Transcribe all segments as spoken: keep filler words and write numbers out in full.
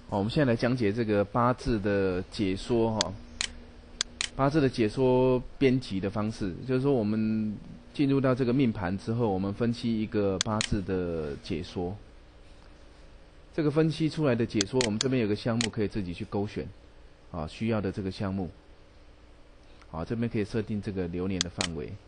好，我们现在来讲解这个八字的解说哈。八字的解说编辑的方式，就是说我们进入到这个命盘之后，我们分析一个八字的解说。这个分析出来的解说，我们这边有个项目可以自己去勾选，啊，需要的这个项目。好，这边可以设定这个流年的范围。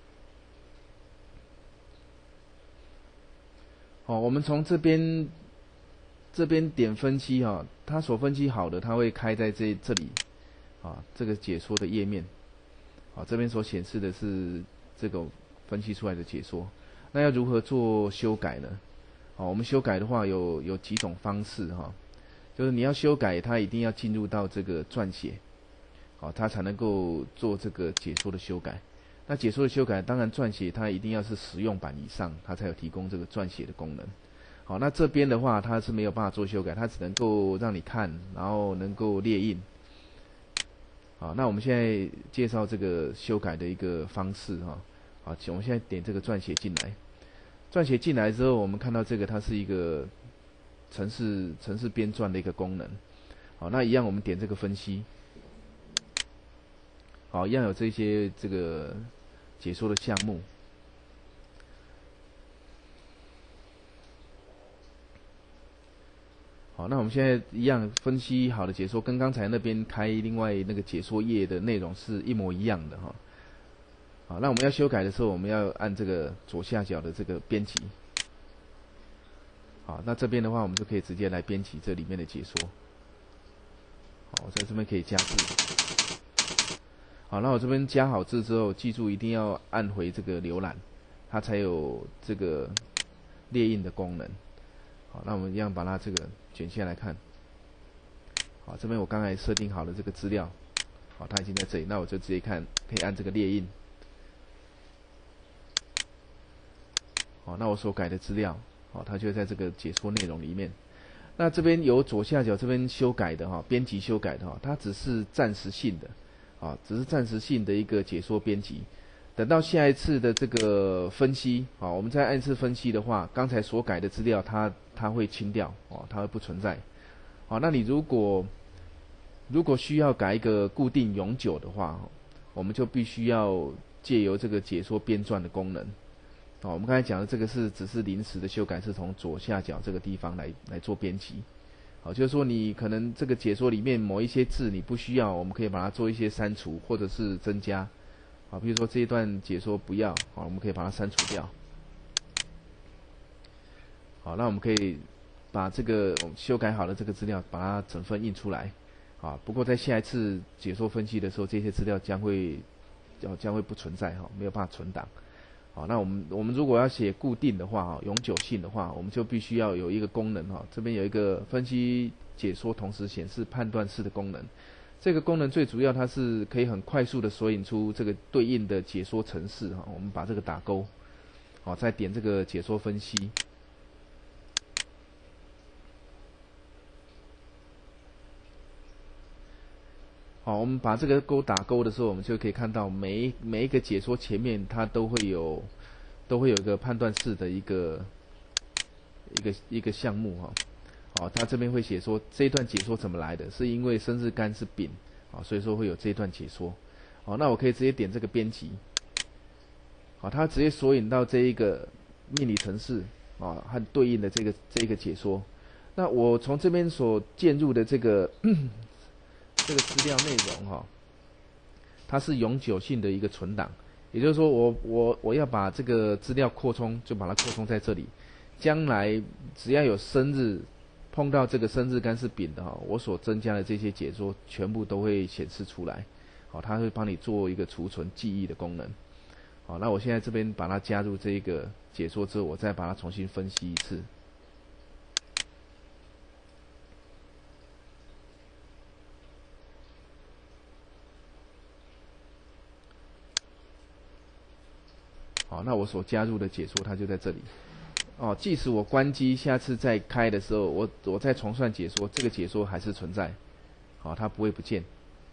好，我们从这边这边点分析哈、啊，它所分析好的，它会开在这这里，啊，这个解说的页面，啊，这边所显示的是这个分析出来的解说。那要如何做修改呢？好，我们修改的话有有几种方式哈、啊，就是你要修改，它一定要进入到这个撰写，好，它才能够做这个解说的修改。那解说的修改，当然撰写它一定要是实用版以上，它才有提供这个撰写的功能。好，那这边的话，它是没有办法做修改，它只能够让你看，然后能够列印。好，那我们现在介绍这个修改的一个方式哈。好，我们现在点这个撰写进来，撰写进来之后，我们看到这个它是一个程式程式编撰的一个功能。好，那一样我们点这个分析。好，一样有这些这个解说的项目。好，那我们现在一样分析好的解说，跟刚才那边开另外那个解说页的内容是一模一样的哈。好，那我们要修改的时候，我们要按这个左下角的这个编辑。好，那这边的话，我们就可以直接来编辑这里面的解说。好，我在这边可以加字。好，那我这边加好字之后，记住一定要按回这个浏览，它才有这个列印的功能。好，那我们一样把它这个卷下来看。好，这边我刚才设定好了这个资料，好，它已经在这里，那我就直接看，可以按这个列印。好，那我所改的资料，好，它就在这个解说内容里面。那这边有左下角这边修改的哈，编辑修改的哈，它只是暂时性的。啊，只是暂时性的一个解说编辑，等到下一次的这个分析，啊，我们再按次分析的话，刚才所改的资料它它会清掉，哦，它会不存在。好，那你如果如果需要改一个固定永久的话，我们就必须要借由这个解说编撰的功能。哦，我们刚才讲的这个是只是临时的修改，是从左下角这个地方来来做编辑。好，就是说你可能这个解说里面某一些字你不需要，我们可以把它做一些删除或者是增加。好，比如说这一段解说不要，好，我们可以把它删除掉。好，那我们可以把这个我们修改好的这个资料，把它整份印出来。好，不过在下一次解说分析的时候，这些资料将会将会不存在哈，没有办法存档。好，那我们我们如果要写固定的话，永久性的话，我们就必须要有一个功能哈，这边有一个分析解说同时显示判断式的功能。这个功能最主要它是可以很快速的索引出这个对应的解说程式哈，我们把这个打勾，好，再点这个解说分析。好，我们把这个勾打勾的时候，我们就可以看到每一每一个解说前面它都会有都会有一个判断式的一个一个一个项目哈。好，它这边会写说这一段解说怎么来的，是因为生日干是丙，好，所以说会有这一段解说。好，那我可以直接点这个编辑，好，它直接索引到这一个命理程式啊和对应的这个这一个解说。那我从这边所建入的这个这个资料内容哈，它是永久性的一个存档，也就是说我我我要把这个资料扩充，就把它扩充在这里。将来只要有生日碰到这个生日干是丙的哈，我所增加的这些解说全部都会显示出来。好，它会帮你做一个储存记忆的功能。好，那我现在这边把它加入这一个解说之后，我再把它重新分析一次。好，那我所加入的解说它就在这里。哦，即使我关机，下次再开的时候，我我再重算解说，这个解说还是存在。好，它不会不见。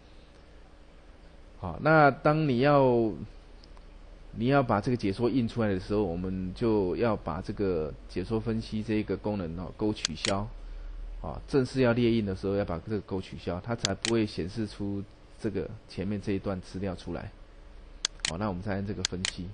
好，那当你要你要把这个解说印出来的时候，我们就要把这个解说分析这个功能哦勾取消。 啊，正式要列印的时候要把这个勾取消，它才不会显示出这个前面这一段资料出来。好，那我们再按这个分析。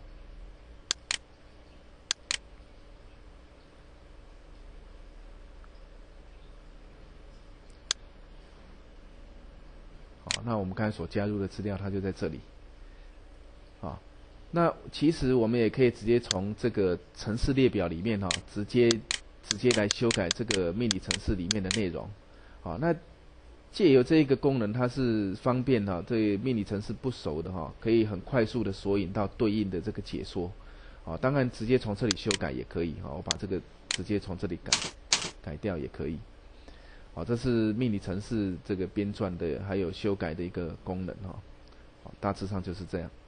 好，那我们刚才所加入的资料，它就在这里。好，那其实我们也可以直接从这个程式列表里面哈、哦，直接直接来修改这个命理程式里面的内容。好，那借由这一个功能，它是方便哈、哦，对命理程式不熟的哈、哦，可以很快速的索引到对应的这个解说。好，当然直接从这里修改也可以哈、哦，我把这个直接从这里改改掉也可以。好，这是命理程式这个编撰的还有修改的一个功能哈、哦。好，大致上就是这样。